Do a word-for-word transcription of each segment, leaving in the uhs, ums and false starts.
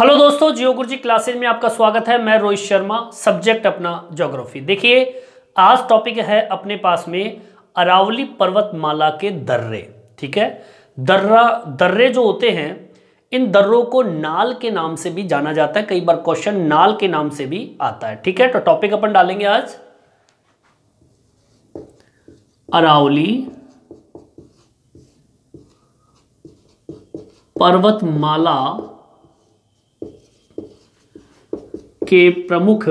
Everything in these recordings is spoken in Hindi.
हेलो दोस्तों, जियो गुरुजी क्लासेज में आपका स्वागत है। मैं रोहित शर्मा, सब्जेक्ट अपना ज्योग्राफी। देखिए, आज टॉपिक है अपने पास में अरावली पर्वतमाला के दर्रे। ठीक है, दर्रा दर्रे जो होते हैं, इन दर्रों को नाल के नाम से भी जाना जाता है। कई बार क्वेश्चन नाल के नाम से भी आता है। ठीक है, तो टॉपिक अपन डालेंगे आज अरावली पर्वतमाला के प्रमुख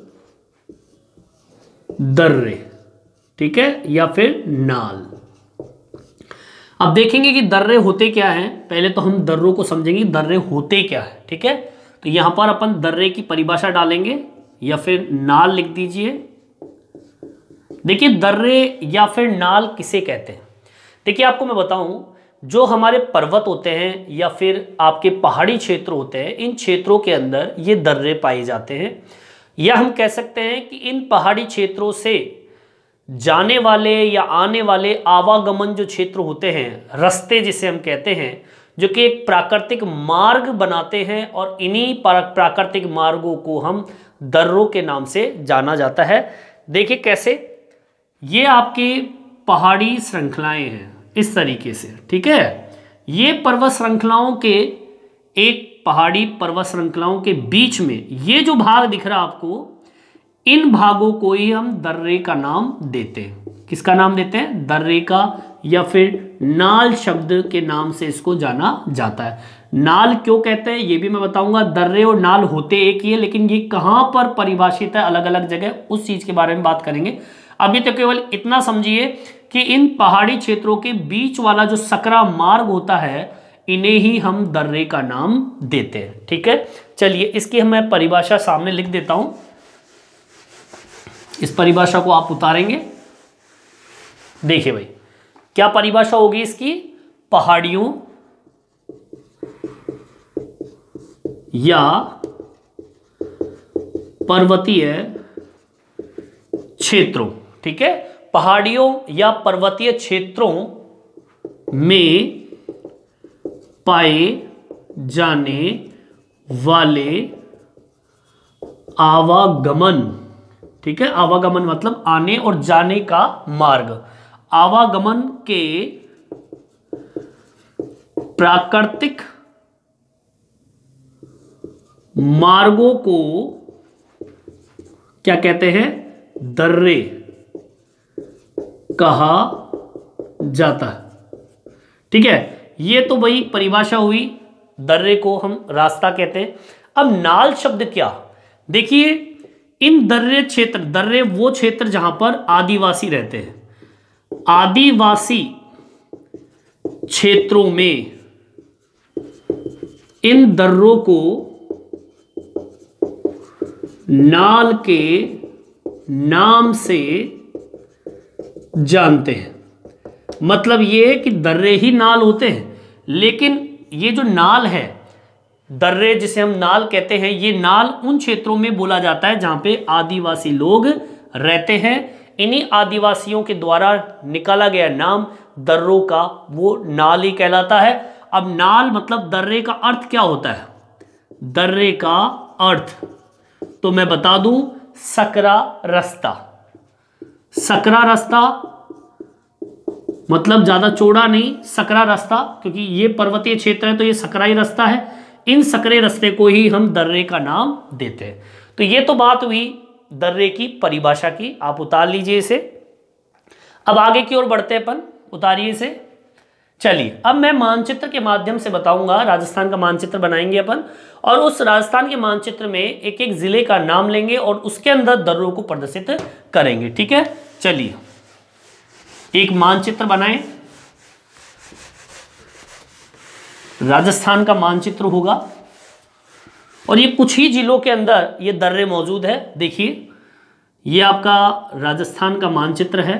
दर्रे। ठीक है, या फिर नाल। अब देखेंगे कि दर्रे होते क्या हैं। पहले तो हम दर्रों को समझेंगे, दर्रे होते क्या है। ठीक है, तो यहां पर अपन दर्रे की परिभाषा डालेंगे या फिर नाल लिख दीजिए। देखिए, दर्रे या फिर नाल किसे कहते हैं। देखिए, आपको मैं बताऊं, जो हमारे पर्वत होते हैं या फिर आपके पहाड़ी क्षेत्र होते हैं, इन क्षेत्रों के अंदर ये दर्रे पाए जाते हैं। या हम कह सकते हैं कि इन पहाड़ी क्षेत्रों से जाने वाले या आने वाले आवागमन जो क्षेत्र होते हैं, रास्ते जिसे हम कहते हैं, जो कि एक प्राकृतिक मार्ग बनाते हैं, और इन्हीं प्राकृतिक मार्गों को हम दर्रों के नाम से जाना जाता है। देखिए कैसे, ये आपकी पहाड़ी श्रृंखलाएं हैं इस तरीके से। ठीक है, ये पर्वत श्रृंखलाओं के एक पहाड़ी पर्वत श्रृंखलाओं के बीच में ये जो भाग दिख रहा है आपको, इन भागों को ही हम दर्रे का नाम देते हैं। किसका नाम देते हैं? दर्रे का, या फिर नाल शब्द के नाम से इसको जाना जाता है। नाल क्यों कहते हैं ये भी मैं बताऊंगा। दर्रे और नाल होते एक ही है, लेकिन ये कहां पर परिभाषित है अलग अलग जगह, उस चीज के बारे में बात करेंगे। अभी तो केवल इतना समझिए कि इन पहाड़ी क्षेत्रों के बीच वाला जो सकरा मार्ग होता है, इन्हें ही हम दर्रे का नाम देते हैं। ठीक है, चलिए इसकी मैं परिभाषा सामने लिख देता हूं। इस परिभाषा को आप उतारेंगे। देखिए भाई, क्या परिभाषा होगी इसकी? पहाड़ियों या पर्वतीय क्षेत्रों। ठीक है, पहाड़ियों या पर्वतीय क्षेत्रों में पाए जाने वाले आवागमन। ठीक है, आवागमन मतलब आने और जाने का मार्ग। आवागमन के प्राकृतिक मार्गों को क्या कहते हैं? दर्रे कहा जाता है। ठीक है, ये तो वही परिभाषा हुई, दर्रे को हम रास्ता कहते हैं। अब नाल शब्द क्या? देखिए, इन दर्रे क्षेत्र, दर्रे वो क्षेत्र जहां पर आदिवासी रहते हैं। आदिवासी क्षेत्रों में इन दर्रों को नाल के नाम से जानते हैं। मतलब ये कि दर्रे ही नाल होते हैं, लेकिन ये जो नाल है, दर्रे जिसे हम नाल कहते हैं, ये नाल उन क्षेत्रों में बोला जाता है जहां पे आदिवासी लोग रहते हैं। इन्हीं आदिवासियों के द्वारा निकाला गया नाम दर्रों का, वो नाल ही कहलाता है। अब नाल मतलब दर्रे का अर्थ क्या होता है? दर्रे का अर्थ तो मैं बता दूं, सकरा रास्ता। सकरा रास्ता मतलब ज्यादा चौड़ा नहीं, सकरा रास्ता, क्योंकि ये पर्वतीय क्षेत्र है तो ये सकराई रास्ता है। इन सकरे रास्ते को ही हम दर्रे का नाम देते हैं। तो ये तो बात हुई दर्रे की परिभाषा की, आप उतार लीजिए इसे। अब आगे की ओर बढ़ते हैं अपन, उतारिए इसे। चलिए, अब मैं मानचित्र के माध्यम से बताऊंगा। राजस्थान का मानचित्र बनाएंगे अपन, और उस राजस्थान के मानचित्र में एक एक जिले का नाम लेंगे और उसके अंदर दर्रों को प्रदर्शित करेंगे। ठीक है, चलिए एक मानचित्र बनाएं। राजस्थान का मानचित्र होगा, और ये कुछ ही जिलों के अंदर ये दर्रे मौजूद है। देखिए, ये आपका राजस्थान का मानचित्र है।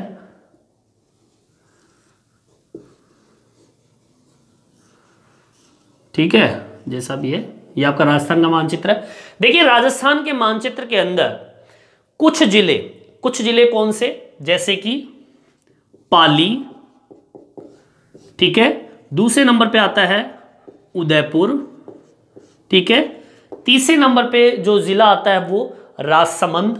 ठीक है, जैसा भी है, ये आपका राजस्थान का मानचित्र है। देखिए, राजस्थान के मानचित्र के अंदर कुछ जिले, कुछ जिले कौन से? जैसे कि पाली, ठीक है। दूसरे नंबर पे आता है उदयपुर, ठीक है। तीसरे नंबर पे जो जिला आता है वो राजसमंद,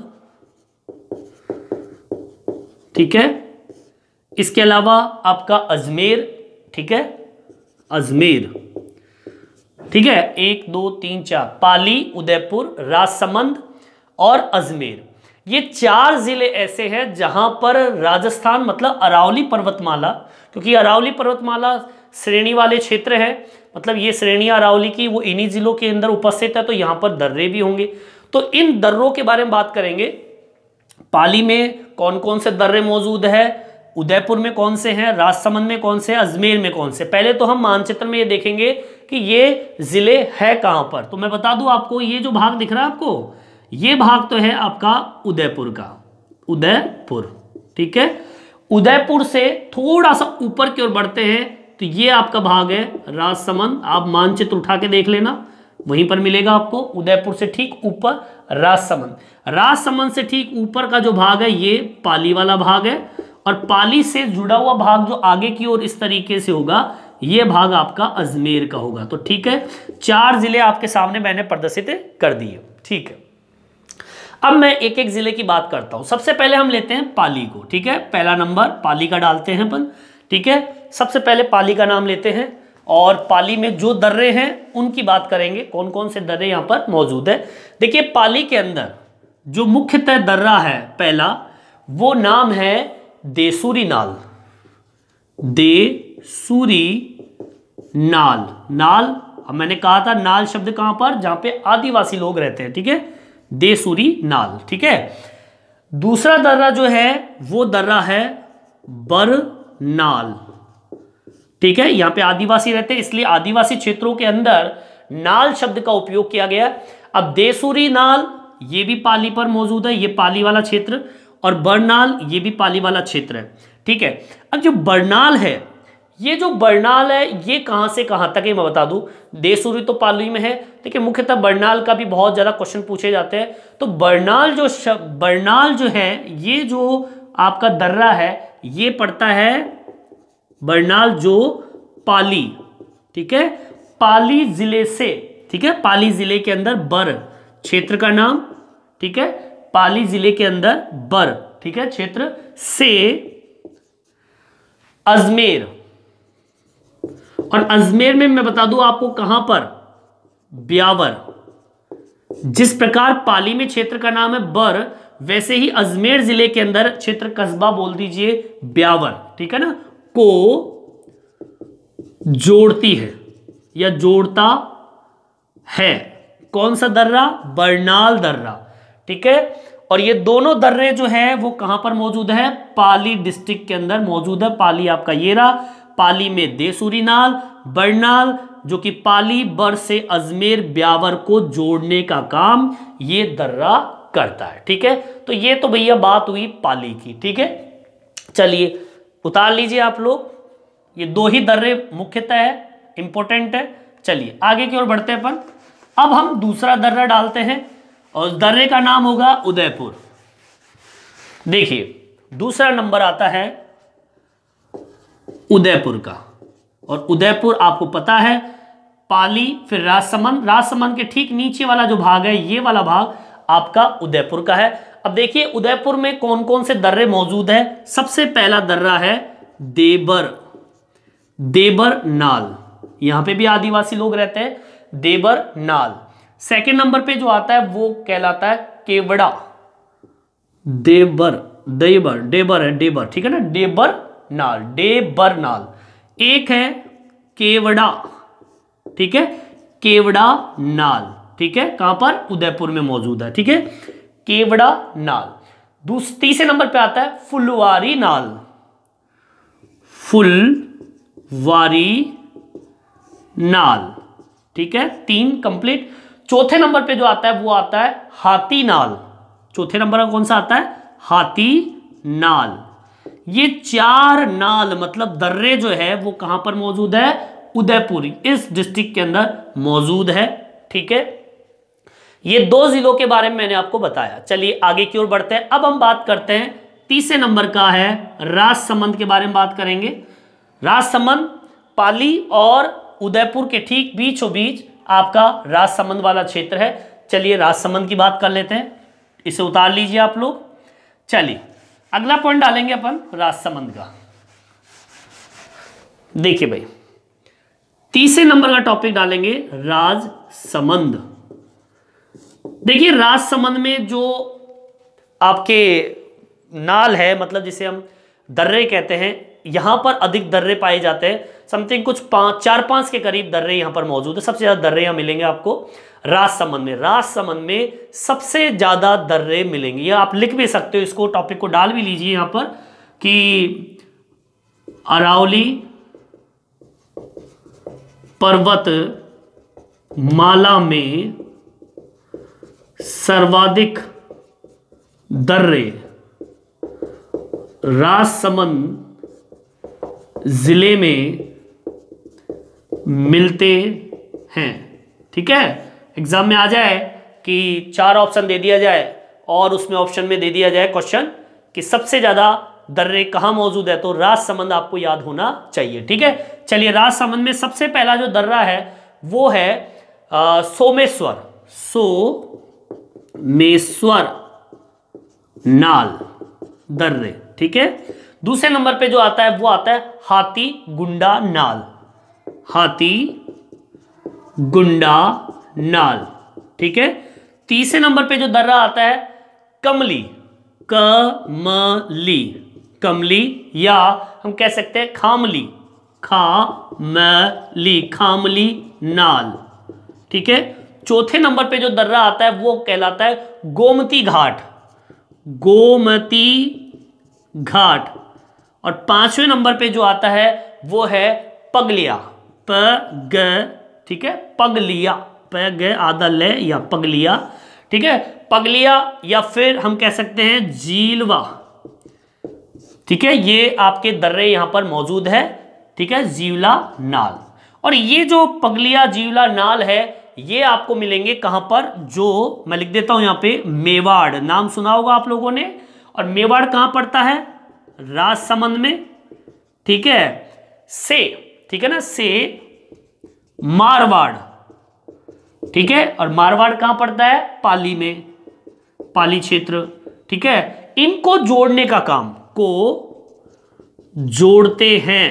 ठीक है। इसके अलावा आपका अजमेर, ठीक है, अजमेर, ठीक है। एक दो तीन चार, पाली, उदयपुर, राजसमंद और अजमेर, ये चार जिले ऐसे हैं जहां पर राजस्थान मतलब अरावली पर्वतमाला, क्योंकि अरावली पर्वतमाला श्रेणी वाले क्षेत्र है, मतलब ये श्रेणियां अरावली की वो इन्हीं जिलों के अंदर उपस्थित है, तो यहां पर दर्रे भी होंगे। तो इन दर्रों के बारे में बात करेंगे। पाली में कौन कौन से दर्रे मौजूद है, उदयपुर में कौन से हैं, राजसमंद में कौन से, अजमेर में कौन से। पहले तो हम मानचित्र में ये देखेंगे कि ये जिले है कहां पर। तो मैं बता दूं आपको, ये जो भाग दिख रहा है आपको, ये भाग तो है आपका उदयपुर का, उदयपुर, ठीक है। उदयपुर से थोड़ा सा ऊपर की ओर बढ़ते हैं तो ये आपका भाग है राजसमंद। आप मानचित्र उठा के देख लेना, वहीं पर मिलेगा आपको। उदयपुर से ठीक ऊपर राजसमंद, राजसमंद से ठीक ऊपर का जो भाग है ये पाली वाला भाग है, और पाली से जुड़ा हुआ भाग जो आगे की ओर इस तरीके से होगा, ये भाग आपका अजमेर का होगा। तो ठीक है, चार जिले आपके सामने मैंने प्रदर्शित कर दिए, ठीक है। अब मैं एक एक जिले की बात करता हूं। सबसे पहले हम लेते हैं पाली को, ठीक है। पहला नंबर पाली का डालते हैं अपन, ठीक है। सबसे पहले पाली का नाम लेते हैं और पाली में जो दर्रे हैं उनकी बात करेंगे, कौन कौन से दर्रे यहां पर मौजूद है। देखिए, पाली के अंदर जो मुख्यतः दर्रा है पहला, वो नाम है देसूरी नाल, देसूरी नाल, नाल। अब मैंने कहा था नाल शब्द कहां पर, जहां पे आदिवासी लोग रहते हैं, ठीक है, देसूरी नाल, ठीक है। दूसरा दर्रा जो है वो दर्रा है बरनाल, ठीक है। यहां पे आदिवासी रहते हैं, इसलिए आदिवासी क्षेत्रों के अंदर नाल शब्द का उपयोग किया गया। अब देसूरी नाल ये भी पाली पर मौजूद है, ये पाली वाला क्षेत्र, और बरनाल ये भी पाली वाला क्षेत्र है, ठीक है। अब जो बरनाल है, ये जो बरनाल है ये कहां से कहां तक है मैं बता दूं। देसूरी तो पाली में है, लेकिन मुख्यतः बरनाल का भी बहुत ज्यादा क्वेश्चन पूछे जाते हैं। तो बरनाल जो बरनाल जो है, ये जो आपका दर्रा है ये पड़ता है बरनाल जो पाली, ठीक है, पाली जिले से, ठीक है। पाली जिले के अंदर बर क्षेत्र का नाम, ठीक है, पाली जिले के अंदर बर, ठीक है, क्षेत्र से अजमेर, और अजमेर में मैं बता दूं आपको कहां पर, ब्यावर। जिस प्रकार पाली में क्षेत्र का नाम है बर, वैसे ही अजमेर जिले के अंदर क्षेत्र कस्बा बोल दीजिए ब्यावर, ठीक है ना, को जोड़ती है या जोड़ता है। कौन सा दर्रा, बरनाल दर्रा, ठीक है। और ये दोनों दर्रे जो है वो कहां पर मौजूद है, पाली डिस्ट्रिक्ट के अंदर मौजूद है। पाली आपका ये रहा, पाली में देसूरी नाल, बरनाल जो कि पाली बर से अजमेर ब्यावर को जोड़ने का काम ये दर्रा करता है, ठीक है। तो ये तो भैया बात हुई पाली की, ठीक है। चलिए उतार लीजिए आप लोग, ये दो ही दर्रे मुख्यतः है, इंपॉर्टेंट है। चलिए आगे की ओर बढ़ते हैं अपन। अब हम दूसरा दर्रा डालते हैं और उस दर्रे का नाम होगा उदयपुर। देखिए दूसरा नंबर आता है उदयपुर का, और उदयपुर आपको पता है पाली फिर राजसमंद, राजसमंद के ठीक नीचे वाला जो भाग है ये वाला भाग आपका उदयपुर का है। अब देखिए उदयपुर में कौन कौन से दर्रे मौजूद है। सबसे पहला दर्रा है देबर, देबर नाल, यहां पे भी आदिवासी लोग रहते हैं, देबर नाल। सेकंड नंबर पे जो आता है वो कहलाता है केवड़ा, देबर, देबर, देबर है, देबर, ठीक है ना, देबर नाल, देबर नाल। एक है केवड़ा, ठीक है, केवड़ा नाल, ठीक है, कहां पर, उदयपुर में मौजूद है, ठीक है, केवड़ा नाल। दूसरे तीसरे नंबर पे आता है फुलवारी नाल, फुलवारी नाल, ठीक है, तीन कंप्लीट। चौथे नंबर पे जो आता है वो आता है हाथी नाल, चौथे नंबर का कौन सा आता है, हाथी नाल। ये चार नाल मतलब दर्रे जो है वो कहां पर मौजूद है, उदयपुर इस डिस्ट्रिक्ट के अंदर मौजूद है, ठीक है। ये दो जिलों के बारे में मैंने आपको बताया। चलिए आगे की ओर बढ़ते हैं। अब हम बात करते हैं तीसरे नंबर का है राजसमंद के बारे में बात करेंगे। राजसमंद पाली और उदयपुर के ठीक बीचों बीच आपका राजसमंद वाला क्षेत्र है। चलिए राजसमंद की बात कर लेते हैं, इसे उतार लीजिए आप लोग। चलिए अगला पॉइंट डालेंगे अपन राजसमंद का। देखिए भाई तीसरे नंबर का टॉपिक डालेंगे राजसमंद। देखिए राजसमंद में जो आपके नाल है, मतलब जिसे हम दर्रे कहते हैं, यहां पर अधिक दर्रे पाए जाते हैं। समथिंग कुछ पांच चार पांच के करीब दर्रे यहां पर मौजूद है। सबसे ज्यादा दर्रे यहां मिलेंगे आपको राजसमंद में। राजसमंद में सबसे ज्यादा दर्रे मिलेंगे, या आप लिख भी सकते हो, इसको टॉपिक को डाल भी लीजिए यहां पर कि अरावली पर्वत माला में सर्वाधिक दर्रे राजसमंद जिले में मिलते हैं। ठीक है, एग्जाम में आ जाए कि चार ऑप्शन दे दिया जाए और उसमें ऑप्शन में दे दिया जाए क्वेश्चन कि सबसे ज्यादा दर्रे कहां मौजूद है, तो राजसमंद आपको याद होना चाहिए। ठीक है, चलिए राजसमंद में सबसे पहला जो दर्रा है वो है आ, सोमेश्वर सोमेश्वर नाल दर्रे। ठीक है, दूसरे नंबर पे जो आता है वो आता है हाथी गुंडा नाल, हाथी गुंडा नाल। ठीक है, तीसरे नंबर पे जो दर्रा आता है कमली, कमली कमली, या हम कह सकते हैं खामली, खामली खामली नाल। ठीक है, चौथे नंबर पे जो दर्रा आता है वो कहलाता है गोमती घाट, गोमती घाट। और पांचवें नंबर पे जो आता है वो है पगलिया, पग, ठीक है, पगलिया, पग आधा ले या पगलिया। ठीक है, पगलिया, या फिर हम कह सकते हैं जीलवा। ठीक है, ये आपके दर्रे यहां पर मौजूद है। ठीक है, जीवला नाल। और ये जो पगलिया जीवला नाल है ये आपको मिलेंगे कहां पर, जो मैं लिख देता हूं यहां पे, मेवाड़। नाम सुना होगा आप लोगों ने। और मेवाड़ कहां पड़ता है, राजसमंद में। ठीक है, से, ठीक है ना, से मारवाड़। ठीक है, और मारवाड़ कहां पड़ता है, पाली में, पाली क्षेत्र। ठीक है, इनको जोड़ने का काम, को जोड़ते हैं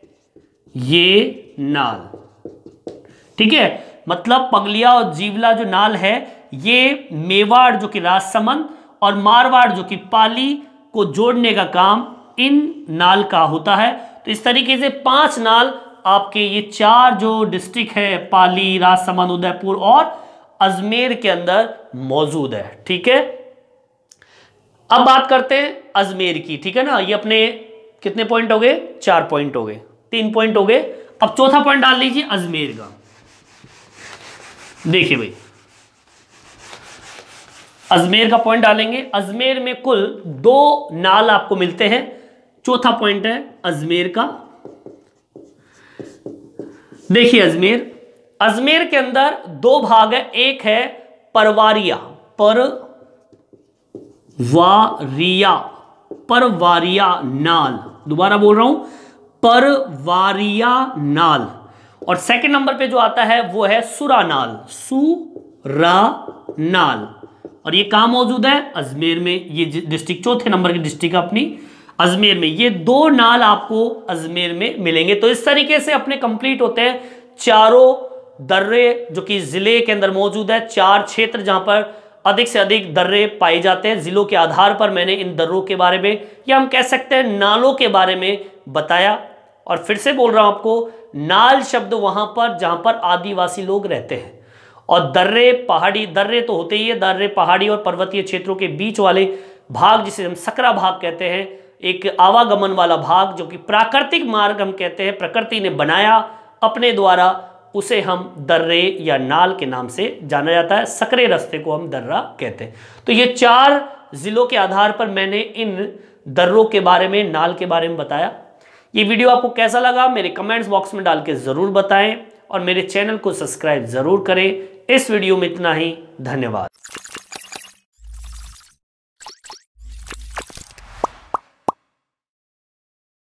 ये नाल। ठीक है, मतलब पगलिया और जीवला जो नाल है ये मेवाड़ जो कि राजसमंद और मारवाड़ जो कि पाली को जोड़ने का काम इन नाल का होता है। तो इस तरीके से पांच नाल आपके ये चार जो डिस्ट्रिक्ट है, पाली, राजसमंद, उदयपुर और अजमेर के अंदर मौजूद है। ठीक है, अब बात करते हैं अजमेर की। ठीक है ना, ये अपने कितने पॉइंट हो गए, चार पॉइंट हो गए, तीन पॉइंट हो गए। अब चौथा पॉइंट डाल लीजिए अजमेर का। देखिए भाई अजमेर का पॉइंट डालेंगे। अजमेर में कुल दो नाल आपको मिलते हैं। चौथा पॉइंट है अजमेर का। देखिए अजमेर, अजमेर के अंदर दो भाग है। एक है परवारिया, परवारिया, परवारिया नाल, दोबारा बोल रहा हूं, परवारिया नाल। और सेकंड नंबर पे जो आता है वो है सुरानाल, सुरानाल। और ये कहां मौजूद है, अजमेर में। ये डिस्ट्रिक्ट चौथे नंबर की डिस्ट्रिक्ट अपनी अजमेर में। ये दो नाल आपको अजमेर में मिलेंगे। तो इस तरीके से अपने कंप्लीट होते हैं चारों दर्रे जो कि जिले के अंदर मौजूद है। चार क्षेत्र जहां पर अधिक से अधिक दर्रे पाए जाते हैं। जिलों के आधार पर मैंने इन दर्रों के बारे में, या हम कह सकते हैं नालों के बारे में बताया। और फिर से बोल रहा हूं आपको, नाल शब्द वहां पर जहां पर आदिवासी लोग रहते हैं। और दर्रे पहाड़ी, दर्रे तो होते ही है, दर्रे पहाड़ी और पर्वतीय क्षेत्रों के बीच वाले भाग जिसे हम सकरा भाग कहते हैं, एक आवागमन वाला भाग जो कि प्राकृतिक मार्ग हम कहते हैं, प्रकृति ने बनाया अपने द्वारा, उसे हम दर्रे या नाल के नाम से जाना जाता है। सकरे रास्ते को हम दर्रा कहते हैं। तो ये चार जिलों के आधार पर मैंने इन दर्रों के बारे में, नाल के बारे में बताया। ये वीडियो आपको कैसा लगा मेरे कमेंट्स बॉक्स में डाल के ज़रूर बताएं और मेरे चैनल को सब्सक्राइब ज़रूर करें। इस वीडियो में इतना ही, धन्यवाद।